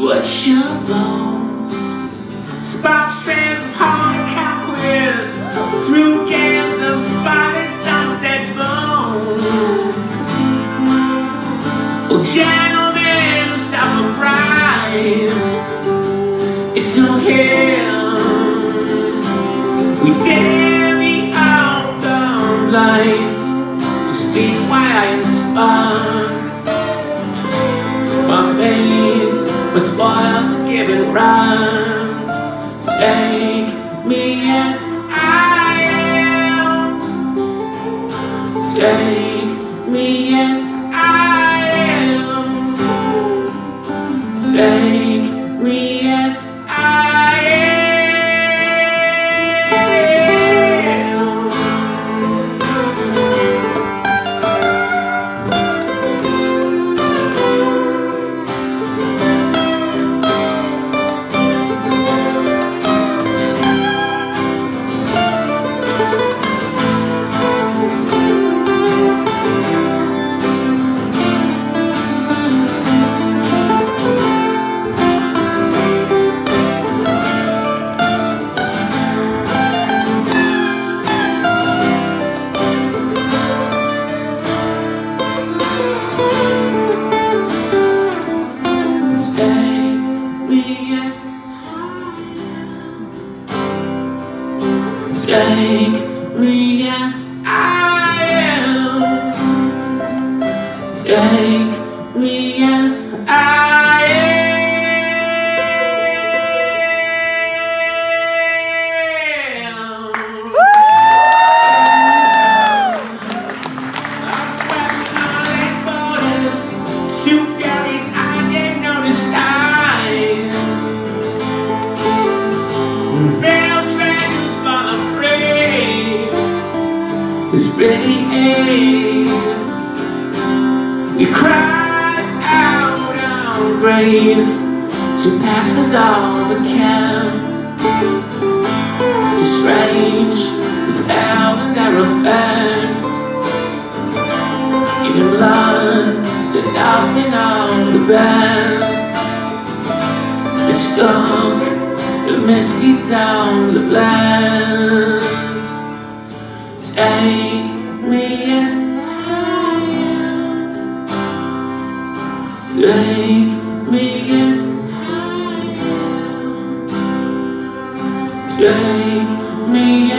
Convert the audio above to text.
Watch your bones, sparks strands of hard conquest through games of spotted sunset's bone. Oh, gentlemen, stop the prize. It's so here. We dare the outbound lights to speak why I inspire. My veins were spoils of giving rhyme. Take me as I am. Take me as I am. Take me as I am. Take me as I am. Take me as I am. I'm swept on these borders, two galleys I didn't notice time. This really is. We cried out our grace to pass was all that counts. The strange, the foul and narrow facts. Even blood, the nothing on the best. The skunk, the misty town, the blast. Take me as I am. Take me as I am. Take me